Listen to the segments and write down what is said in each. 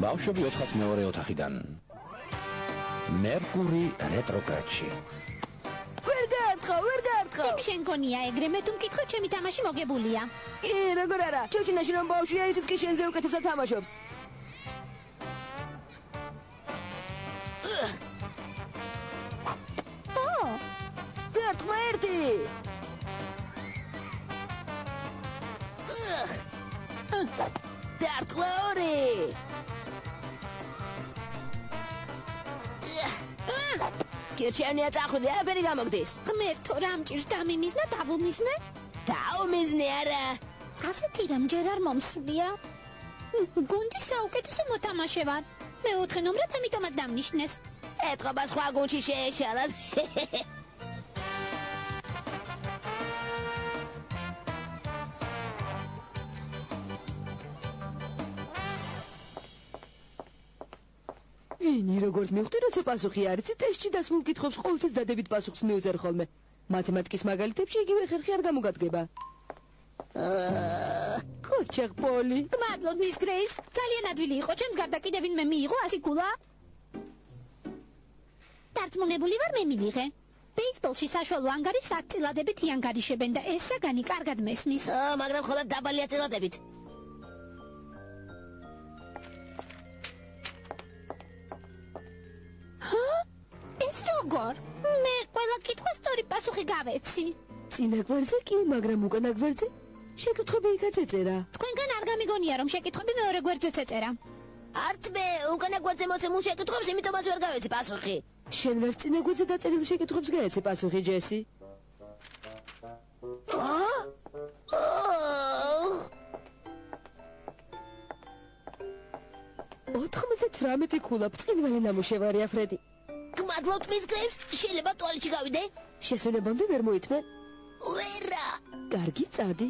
ბავშვები 402 ოთახიდან. მერკური რეტროგრადში. ვერ გაარტყავ. შენ გონია ეგრე მე თუ მკითხო ჩემი თამაში მოგებულია. როგორ არა? ჩოჩინაში რომ ბავშვია ისიც კი შენზე უკეთესად თამაშობს. გაარტყვა ერთი. გაარტყვა ორი. კირჩენია წახვიდე, არაფერი გამოგდის. ღმერთო, რა მჭირს დამიმიზნა, დავუმიზნე? დაუმიზნე არა. ასეთი რამ ჯერ არ მომსულია. გუნდის საუკეთესო მოთამაშე ვარ. მეოთხე ნომრად ამიტომაც დამნიშნეს. ეთყობა სხვა გუნდში შეეშალათ. ვინი როგორც მივხვდი, როცა პასუხი არ იცი, ტესტში დასმულ კითხვებს ყოველთვის დადებით პასუხს მიუწერ ხოლმე. მათემატიკის მაგალითებში იგივე ხერხი არ გამოგადგება. კოჩერ პოლი. გმადლობ მის გრეის, ძალიან ადვილი იყო, ჩემს გარდა კიდევ ვინმე მიიღო 100 გულა. დარწმუნებული ვარ მე მივიღე. ბეისბოლში საშუალო ანგარიშს 10 წილადებით იანგარიშებენ და ეს საგანი კარგად მესმის. მაგრამ მხოლოდ დაბალია წილადებით. ეს როგორ? მე ყველა კითხვა სწორი პასუხი გავეცი. წინა გვერდზე კი, მაგრამ უკანა გვერდზე შეკითხვები იქაც ეწერა. თქვენგან არ გამიგონია რომ შეკითხვები მეორე გვერდზეც ეწერა. არტმე, უკანა გვერდზე მოცემულ შეკითხვებს იმიტომაც ვერ გავეცი პასუხი. შენ ვერ წინა გვერდზე დაწერილ შეკითხვებს გაეცი პასუხი, ჯესი? 98 ქულა ბრწყინვალე ნამუშევარია, ფრედი. გმადლობთ მის გრეის, შეიძლება ტუალეტში გავიდე? შესვენებამდე ვერ მოითმე? ვერა. კარგი, წადი.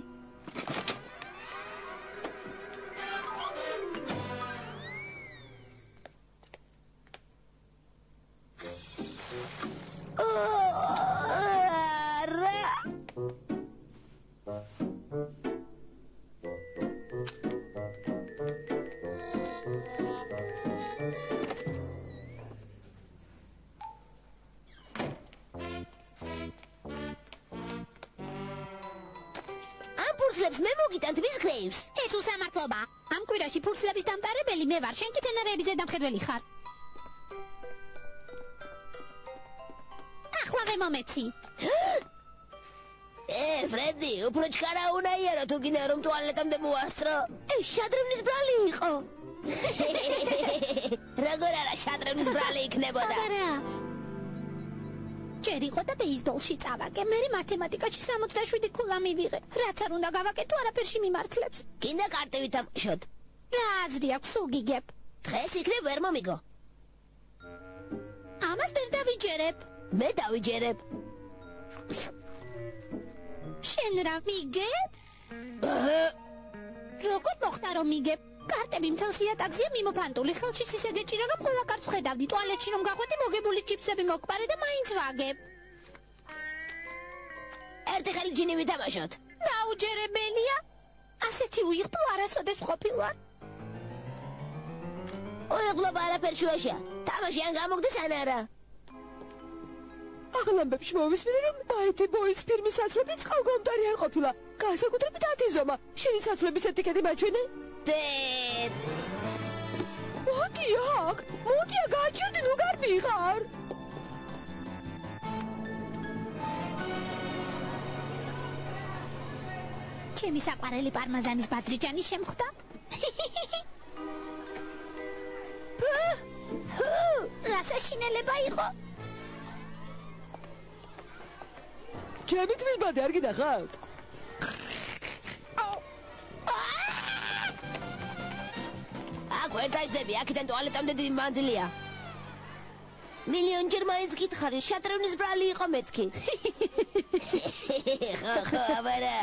ფურსლებს მე მოგიტანთ მის გრეის. ეს უსამართლობა. ამ კვირაში ფურსლების დამტარებელი მე ვარ, შენ კი თენარეების ზედამხედველი ხარ. ახლავე მომეცი. ფრედი, უფრო ჩქარა უნაიერო თუ გინდა რომ ტუალეტამდე მოასწრო. ეს შადრევნის ბრალი იყო. როგორ არა შადრევნის ბრალი იქნებოდა? არა. ჯერ იყო და ბეისბოლში წავაკე, მე მათემატიკაში 67 ქულა მივიღე. რაც არ უნდა გავაკეთო, არაფერში მიმართლებს. გინდა კარტივით ავყიშოთ? რა აზრი აქვს, სულ გიგებ. დღეს იქნებ ვერ მომიგო. ამას ვერ დავიჯერებ. მე დავიჯერებ. შენ რა მიგებ? როგორ მოხდა რომ მიგებ? კარტები მთელს იატაკზეა მიმოფანტული, ხელში ისე გეჭირა რომ ყველა კარტს ხედავდი, ტუალეტში რომ გახვედი მოგებული ჩიფსები მოგპარე და მაინც ვაგებ. ერთი ხელი ჯინი ვითამაშოთ. დაუჯერებელია. ასეთი უიღბლო არასოდეს ყოფილა. უიღბლობა არაფერ შუაშია. თამაში ან გამოგდეს ან არა. აღლამბებში მოვისმინე რომ ბაითი ბოის ფირმის საცვლები წყალგამტარი არ ყოფილა. განსაკუთრებით 10 ზომა. შენი საცვლების ეტიკეტი მაჩვენე. მოდი აქ, მოდია გაჩერდი, ნუ გარმიღარ. ჩემი საყვარელი პარმაზანის ბადრიჯანი შემხვდა. რა საშინელება იყო? ჩემი თმის ბადე არ გინახავთ? ვერ დაждები, აქედან ტუალეტამდე დიდი მანძილია. მილიონჯერ მაინც გითხარი, შადრევნის ბრალი იყო მეთქი. ხო, აბარა.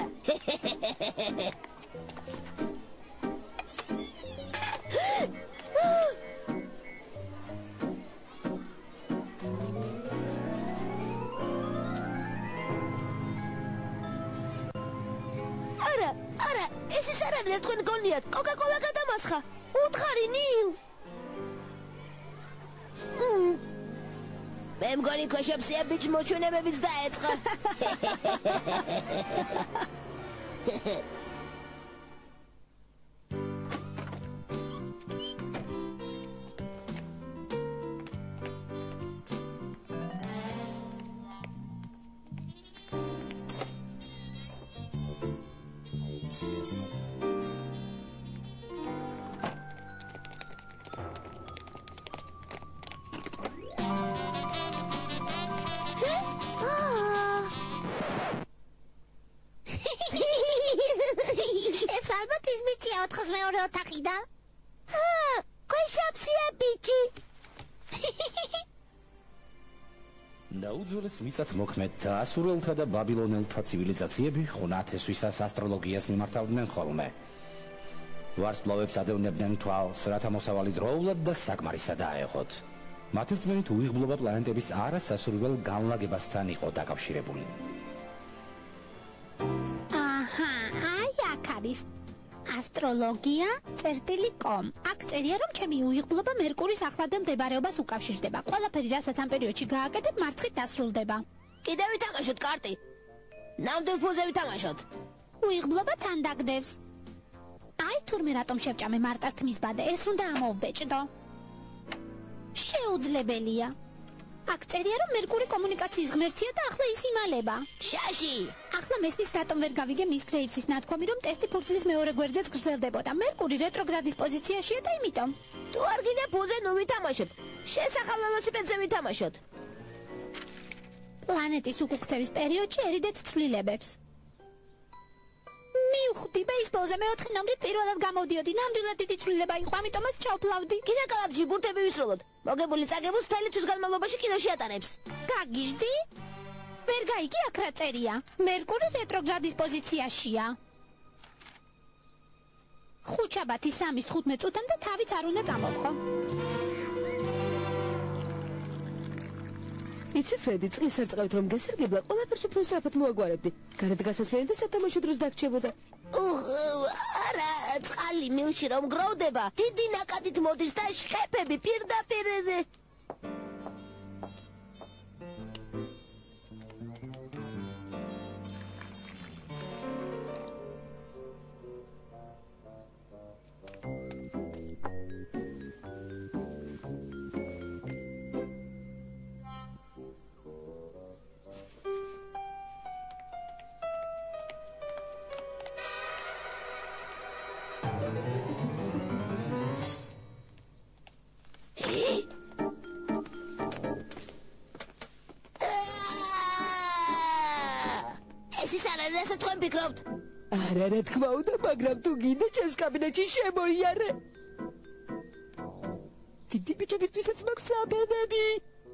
არა, ეს ის არ არის, თქვენ გონიათ, კოკა-კოლა გადამასხა. უთხარი ნილ. მე მგონი ქვეშაპსია ბიჭ მოჩვენებებიც დაეწყო. მეორე ოთახიდან? ქვეშაპსია ბიჭი. დაუძველეს მიწათ მოქმედთა ასურელთა და ბაბილონელთა ცივილიზაციები ხუნათესვისას ასტროლოგიას მიმართავდნენ ხოლმე. ვარსკვლავებს ადევნებდნენ თვალს, რათა მოსავალი დროულად და საკმარისად აეღოთ. მათი რწმენით უიღბლობა პლანეტების არასასურველ განლაგებასთან იყო დაკავშირებული. აი აქ არის ასტროლოგია წერტილი.com. აქ წერია, რომ ჩემი უიღბლობა მერკურის ახლადელ მდებარეობას უკავშირდება. ყველაფერი, რასაც ამ პერიოდში გააკეთებ, მარცხით დასრულდება. კიდევ ვითამაშოთ კარტი. ნამდვილ ფულზე ვითამაშოთ. უიღბლობა თან დაგდევს. აი თურმე რატომ შევჭამე მარტას თმის ბადე, ეს უნდა ამოვბეჭდო. შეუძლებელია. აქ წერია, რომ მერკური კომუნიკაციის ღმერთია და ახლა ის იმალება. შაში! ახლა მესმის რატომ ვერ გავიგე მის კრეიფსის ნათქვამი, რომ ტესტი ფურცლის მეორე გვერდზეც გრძელდებოდა. მერკური რეტროგრადის პოზიციაში და იმიტომ. თუ არ გინდა ფულზე ნუ ვითამაშოთ. შესახალ ველოსიპედზე ვითამაშოთ. პლანეტის უკუქცევის პერიოდში ერიდეთ ცვლილებებს. მივხვდი, ბეისბოლზე მეოთხე ნომრით პირველად გამოვდიოდი. ნამდვილად დიდი ცვლილება იყო, ამიტომაც ჩავფლავდი. კიდე კალათში ბურთები ვისროლოთ. მოგებული წაგებულს მთელი თვის განმავლობაში კინოში ატარებს. გაგიჟდი? ვერ გაიგე აქ რა წერია. მერკური რეტროგრადის პოზიციაშია. ხუთშაბათი 3:15 წუთამდე თავით არ უნდა წამოვხო. იცი ფრედი, წყლის არ წავით რომ გესერგებლა, ყველაფერს უფრო სწრაფად მოაგვარებდი. გარეთ გასასვლელი და სათამაშო დროს დაგრჩებოდა. არა, წყალი მილში რომ გროვდება, დიდი ნაკადით მოდის და შხეფები პირდაპირზე. ესე თქვენ ფიქრობთ? არა, რა თქმა უნდა, მაგრამ თუ გინდა ჩემს კაბინეტში შემოიარე. დიდი ბიჭებისთვისაც მაქვს საბებები.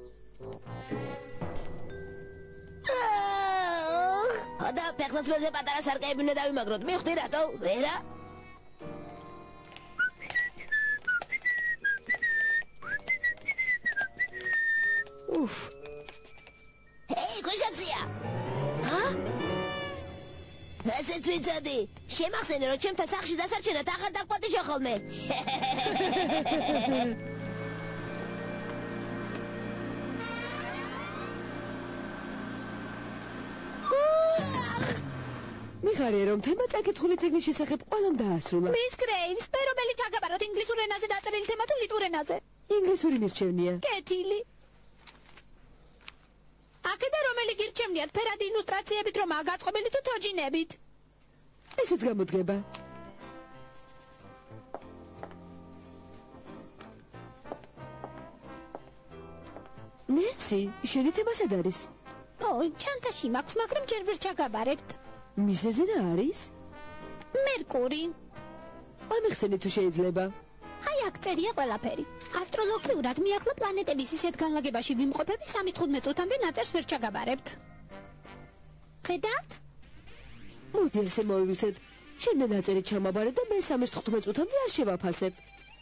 და ფეხსაცმელზე მეზე პატარა სარკეები უნდა დავიმაგროთ. მივხვდი რატო? ვერა? უფ. ჰეი, ქვეშაპსია. ესეც ვიცოდი. შემახსენე, რომ ჩემთან სახლში დასარჩენად აღარ დაგპატიჟო ხოლმე. მიხარია, რომ თემა წაკითხული წიგნის შესახებ ყველამ დაასრულა. მის კრეიფს, მე რომელი ჩაგაბაროთ ინგლისურ ენაზე დაწერილი თემა თუ ლიტვურ ენაზე? ინგლისური მირჩევნია. კეთილი. აქედა რომელი გირჩევნიათ, ფერადი ილუსტრაციებით რომ აგაწყობილი თუ თოჯინებით? ესეც გამოდგება. ნეცი, შენი თემა სად არის? ჩანთაში მაქვს, მაგრამ ჯერ ვერ ჩაგაბარებთ. მიზეზი რა არის? მერკური. ამიხსენე თუ შეიძლება. აი აქ წერია ყველაფერი. ასტროლოგიურად მიახლა პლანეტების ისეთ განლაგებაში ვიმყოფები 3:15 წუთამდე ნაწერს ვერ ჩაგაბარებთ. ხედავთ? მოდი ასე მოვივისეთ. შენ ნაწერი ჩამაბარე და მე 3:15 წუთამდე არ შევაფასებ.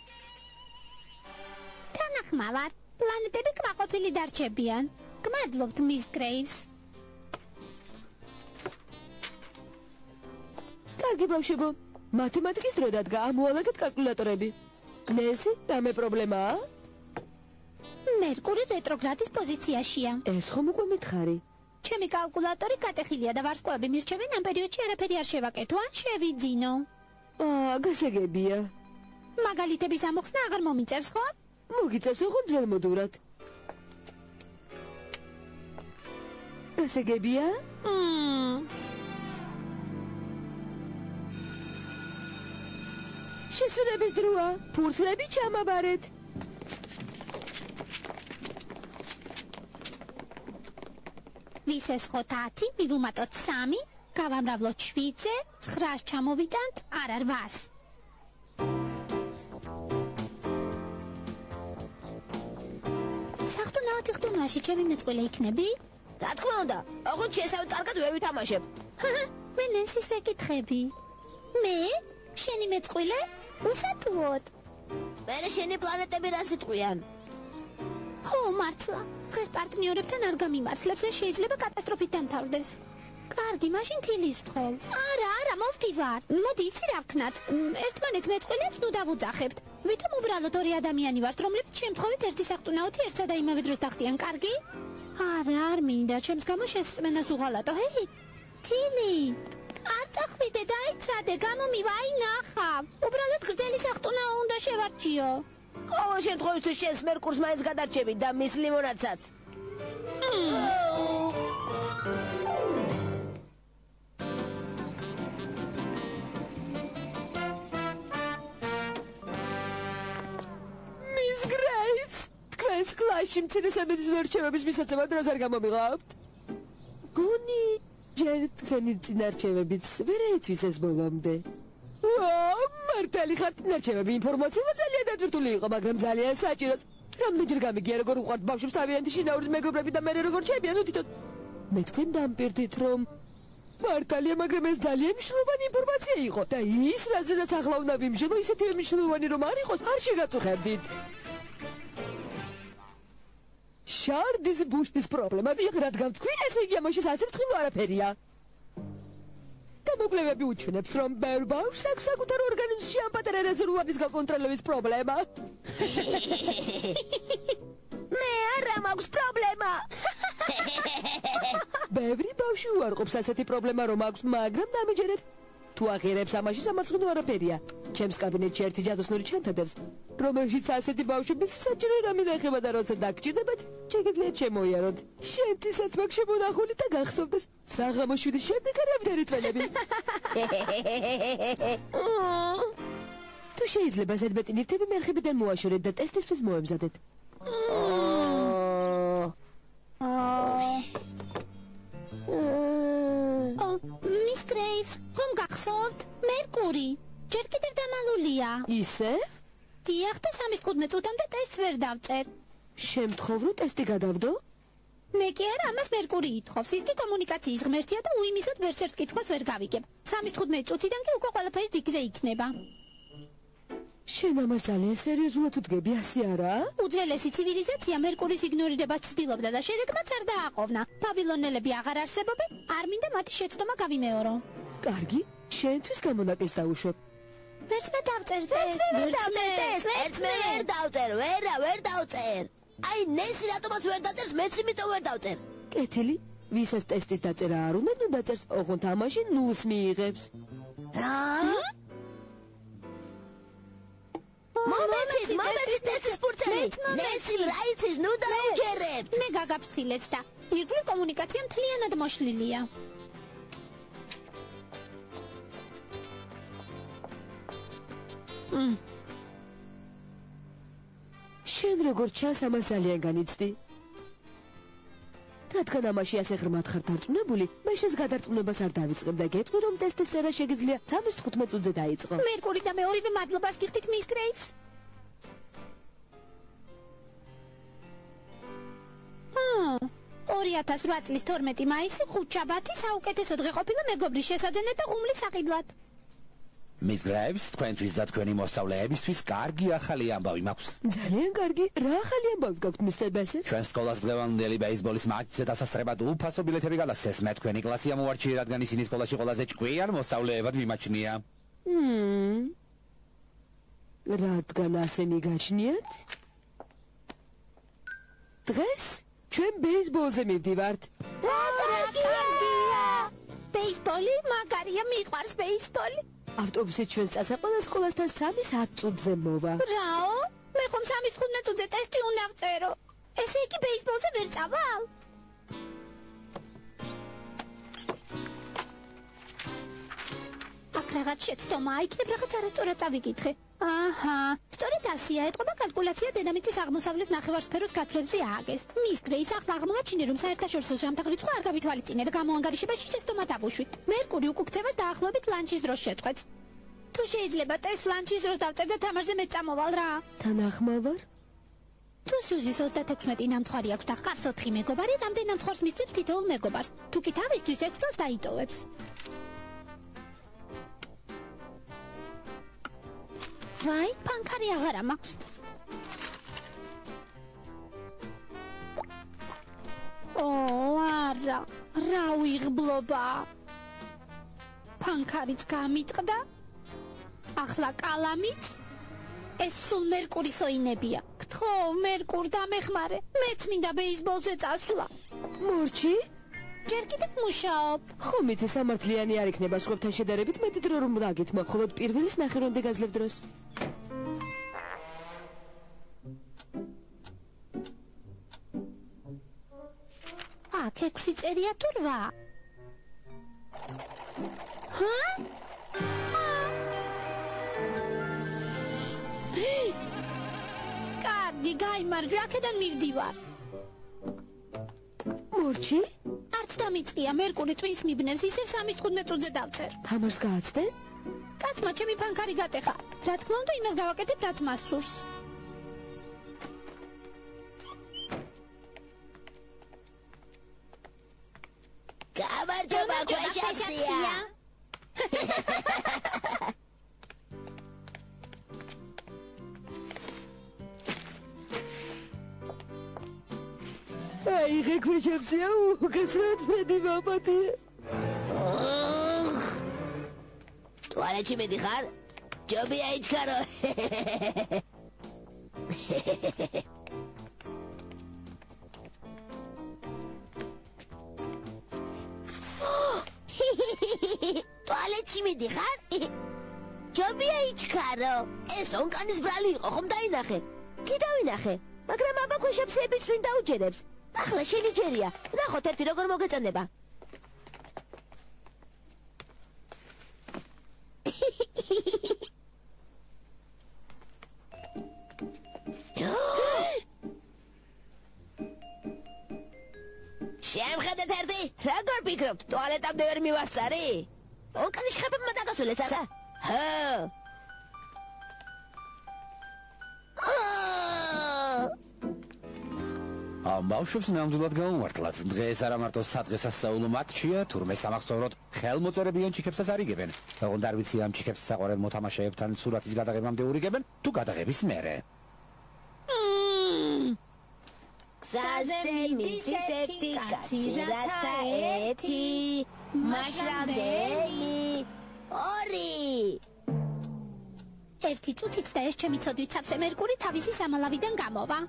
თანახმავარ. პლანეტები კმაყოფილი დარჩებიან. გმადლობთ, მის კრეიფს. კარგი ბავშვებო, მათემატიკის დრო დადგა, ამოალაგეთ კალკულატორები. ნესი, რამე პრობლემაა? მერკური რეტროგრადის პოზიციაშია. ეს ხომ უკვე მითხარი? ჩემი კალკულატორი გატეხილია და ვარსკვლავები მირჩევენ ამ პერიოდში არაფერი არ შევაკეთო ან შევიძინო. გასაგებია. მაგალითების ამოხსნა აღარ მომიწევს, ხო? მოგიწევს ოღონდ ძველმოდურად. გასაგებია? შესრულების დროა. ფურცლები ჩამაბარეთ. ვისეს ხო 10, მივუმატოთ 3, გავამრავლოთ 7-ზე, 9-ს ჩამოვიტანთ, არა 8-ს. სახტუნავთ იხტუნვაში ჩემი მეწყვილე იქნები? რა თქმა უნდა, ოღონდ შესავით კარგად ვერ ვითამაშებ. მე ნენსის ვეკითხები. მე? შენი მეწყვილე? უსატუოდ. მერე შენი პლანეტები რა სიტყვიან? ხო, მართლა. დღეს პარტნიორებთან არ გამიმართლებს და შეიძლება კატასტროფით დამთავრდეს. კარგი, მაშინ თილის ვთხოვ. არა, მოვდივარ. მოდი, იცი რა ვქნათ. ერთმანეთ მეწყვილებს ნუ დავუძახებთ. ვითომ უბრალოდ ორი ადამიანი ვართ, რომლებიც შემთხვევით ერთი სახტუნაოთი ერთსა და იმავე დროს დახტიან, კარგი? არა, არ მინდა, ჩემს გამო შესწმენას უღალატო. ჰეი, თილი. არ წახვიდე, დაიცადე, გამომივა, აი ნახავ. უბრალოდ გრძელი სახტუნაო უნდა შევარჩიო. ყოველ შემთხვევისთვის შენს მერკურს მაინც გადარჩები და მის ლიმონადსაც. მის გრეივს, თქვენს კლასში მცირე სამედიცინო რჩევების მისაწევად რას არ გამომიღავთ? გონი, ჯერ თქვენი წინარჩევებიც ვერ ეთვის ეს ბოლომდე. მართალი ხართ, ნარჩევები ინფორმაცია ძალიან დატვირთული იყო, მაგრამ ძალიან საჭიროც. რამდენჯერ გამიგია როგორ უყვართ ბავშვებს თავიანთი შინაურის მეგობრები და მერე როგორ ჩებიან, ნუ თვითონ. მე თქვენ დამპირდით, რომ მართალია, მაგრამ ეს ძალიან მნიშვნელოვანი ინფორმაცია იყო და ის, რაზედაც ახლა უნდა ვიმშენო, ისეთივე მნიშვნელოვანი რომ არ იყოს, არ შეგაწუხებდით. შარდის ბუშტის პრობლემა, დიახ, რადგან თქვი, ესე იგი ამაში საცერთხილო არაფერია. გამოკვლევები უჩვენებს, რომ ბევრ ბავშვს აქვს საკუთარ ორგანიზმში ამ პატარა რეზერვუარის გაკონტროლების პრობლემა. მე არა მაქვს პრობლემა. ბევრი ბავშვი უარყოფს ასეთი პრობლემა რომ აქვს, მაგრამ დამიჯერეთ. თუ აღიარებს ამაში სამარცხინო არაფერია. ჩემს კაბინეტში ერთი ჯადოსნური ჩანთადებს, რომელშიც ასეთი ბავშვების საჭირო რამე ეხება და როცა დაგჭირდებათ, შეგიძლიათ შემოიაროთ. შენთვისაც მაქვს შემონახული და გახსოვდეს, საღამოს 7-ის შემდეგ არავინ არ იწველები. თუ შეიძლება ზედმეტი ნივთები მერხებიდან მოაშორეთ და ტესტისთვის მოემზადეთ. მის გრეივს, ხომ გახსოვთ? მერკური, ჯერ კიდევ დამალულია. ისე? დიახ და 3-15 წუთამდე ტესტს ვერ დავწერ. შემთხვევ რომ ტესტი გადავდო? მე კი არა, ამას მერკური ითხოვს. ის კი კომუნიკაციის ღმერთია და უიმისოდ ვერც ერთ კითხვას ვერ გავიგებ. 3-15 წუთიდან კი უკვე ყველაფერი რიგზე იქნება. შენ ამას ძალიან სერიოზულად უდგები, ასე არა? უძველესი ცივილიზაცია მერკურის იგნორირებას ცდილობდა და შედეგმაც არ დააყოვნა. ბაბილონელები აღარ არსებობენ, არ მინდა მათი შეცდომა გავიმეორო. კარგი, შენთვის გამონაკლის დავუშვებ. ვერც მე დავწერ ტესტს, ვერც მე ვერ დავწერ, ვერ დავწერ. აი, ნესი რატომაც ვერ დაწერს, მეც იმიტომ ვერ დავწერ. კეთილი, ვისაც ტესტის დაწერა არ უნდა, ნუ დაწერს, ოღონდ ამაში ნულს მიიღებს. რა? მომეცით ტესტის ფურცელი. ნესი რაიცის, ნუ დაუჯერებთ. მე გაგაფრთხილეთ და ირგვლივ კომუნიკაცია მთლიანად მოშლილია. შენ როგორ ჩანს ამას ძალიან განიცდი. რადგან ამაში ასე ღრმად ხარ დარწმუნებული, მე შენს გადარწმუნებას არ დავიწყებ და გეტყვი, რომ ტესტის წერა შეგიძლია 15 წუთზე დაიწყო. მერკური და მე ორივე მადლობას გიხდით მის გრეივს. 2008 წლის 12 მაისი ხუთშაბათი საუკეთესო დღე ყოფილა მეგობრის შესაძენად და ღუმლის საყიდლად. მის გრეივს, თქვენთვის და თქვენი მოსწავლეებისთვის კარგი ახალი ამბავი მაქვს. ძალიან კარგი, რა ახალი ამბავი გაქვთ მისტერ ბესერ? ჩვენ სკოლას დღევანდელი ბეისბოლის მატჩზე დასასრებად უფასო ბილეთები გადასცეს. მე თქვენი კლასი ამოვარჩიე, რადგან ისინი სკოლაში ყველაზე ჭკვიან მოსწავლეებად მიმაჩნია. რადგან ასე მიგაჩნიათ? დღეს ჩვენ ბეისბოლზე მივდივართ. ბეისბოლი მაგარია, მიყვარს ბეისბოლი. ავტობუსით ჩვენს წასაყვანად სკოლასთან 3 საათზე მოვა. რაო? მე ხომ 3-15 წუთზე ტესტი უნდა ვწერო. ესე იგი ბეისბოლზე ვერ წავალ? აქ რაღაც შეცდომა, იქნებ რაღაც არასწორად წავიკითხე. აჰა, სწორედ ასია, ეთყობა კალკულაცია დედამიწის აღმოსავლეთ ნახევარსფეროს გათვლებზე ააგეს. მის გრეივს ახლა აღმოაჩინე, რომ საერთაშორისო ჟამთაღ რიცხვი არ გავითვალისწინე და გამოანგარიშებაში შეცდომა დავუშვით. მერკური უკუქცევას დაახლოებით ლანჩის დროს შეწყვეტს. თუ შეიძლება ტესტ ლანჩის დროს დავწერ და თამაშზე მე წამოვალ რა. თან ახმავარ? თუ სუზის 36 ნამცხვარი აქვს და ხარს 4 მეგობარი, რამდენ ნამცხვარს მისცემს თითოეულ მეგობარს? თუ კი თავისთვის 6 წელს დაიტოვებს. ვაი, პანკარი აღარა მაქვს. არა, რა ვიღბლობა. პანკარიც გამიტყდა. ახლა კალამიც. ეს სულ მერკურის ოინებია. გთხოვ, მერკურ დამეხმარე. მეც მინდა ბეისბოლზე წასვლა. მორჩი? ჯერ კიდევ მუშაობ. ხომ იცი სამართლიანი არ იქნება სხვებთან შედარებით მეტი დრო რომ დაგეთმა, მხოლოდ პირველის ნახევრამდე გაძლევ დროს. თექვსი წერია თუ 8? ჰა? კარგი, გაიმარჯვა, აქედან მივდივარ. მორჩი? არც დამიწყია, მერკური ტვინს მიბნევს, ისევ 3-15 წუთზე დავწერ. თამაშს გააცდე? კაცმა ჩემი პანკარი გატეხა. რა თქმა უნდა, იმას გავაკეთებ, რაც მას სურს. გამარჯობა, გვეშაპსია. აი, გვეშაპსია, უკაცრავად მედი მაპატია. ტუალეტში მედიხარ? ჯობია იჩქარო. ტუალეტში მედიხარ? ჯობია იჩქარო. ეს ონკანის ბრალი იყო, ხომ დაინახე? კი დავინახე, მაგრამ აბა ქვეშაპსიებიც ვინ დაუჯერებს? ახლა შენი ჯერია. ნახოთ ერთი როგორ მოგეწონება. შემხედეთ ერთი, როგორ ფიქრობთ, ტუალეტამდე ვერ მივასწარი? ონკანის ხებებმა დაგასულეს არა? ჰო. ბავშვებს ნამდვილად გაუმართლათ. დღეს არა მარტო სადღესასწაულო მატჩია, თურმე სამახსოვროდ ხელმოწერებიან ჩიქებსაც არიგებენ. ოღონდ არ ვიცი ამ ჩიქებს საყვარელ მოთამაშეებთან სურათის გადაღებამდე ურიგებენ, თუ გადაღების მერე. გზაზე მიდის ერთი კაცი, რათა ერთი, მაშრამდენი, 2. ერთი წუთით და ეს ჩემი ცოდვით სავსე მერკური თავისი სამალავიდან გამოვა.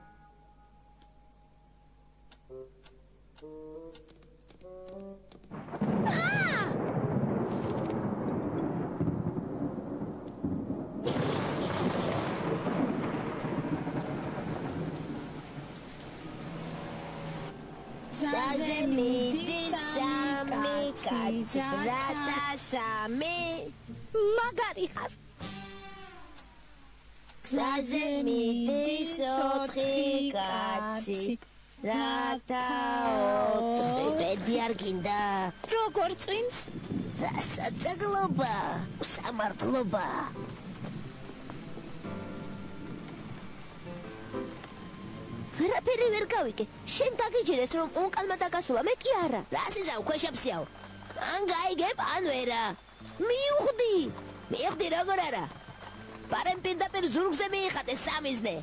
გზაზე მიდის 3 კაცი, რათა 3. მაგარი ხარ. გზაზე მიდის 4 კაცი, რათა 4. ბედი არ გინდა? როგორ წვიმს? რასაძეგლობა, სამართლობა. ვერაფერი ვერ გავიგე. შენ დაგიჯერეს რომ ონკალმა დაგასულა, მე კი არა. რასიზავ ქვეშაპსიაო. ან გაიგებ, ან ვერა. მივხვდი როგორ არა. პარემ პირდაპირ ზურგზე მიიხატე სამიზნე.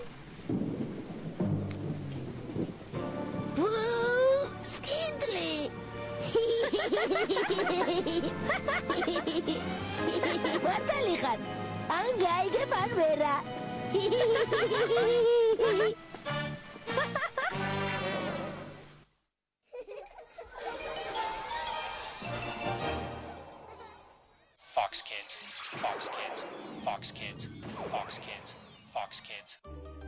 სკინდლი მართალი ხარ ან გაიგებ ან ვერა Fox Kids, Fox Kids, Fox Kids, Fox Kids, Fox Kids.